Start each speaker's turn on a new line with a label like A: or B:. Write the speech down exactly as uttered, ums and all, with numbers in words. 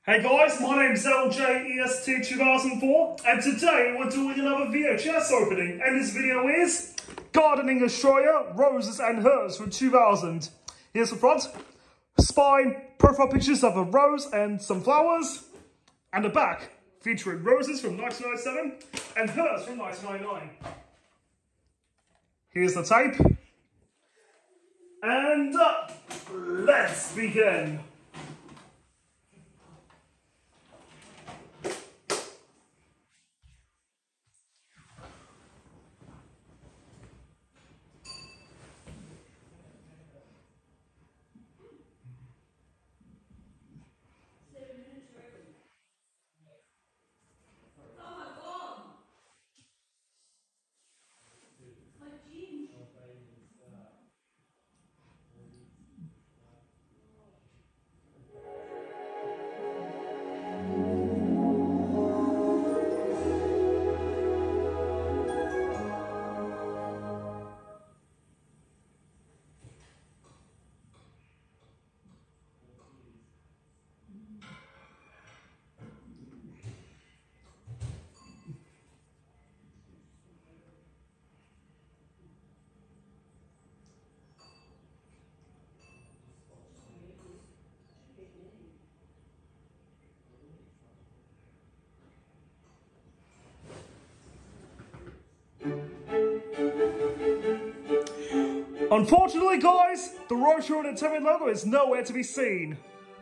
A: Hey guys, my name's L J E S T two thousand four, and today we're doing another V H S opening, and this video is Gardening Australia, Roses and Hers from two thousand. Here's the front, spine, profile pictures of a rose and some flowers, and the back, featuring roses from nineteen ninety-seven and hers from nineteen ninety-nine. Here's the tape, and uh, let's begin. Unfortunately, guys, the Roadshow Entertainment logo is nowhere to be seen.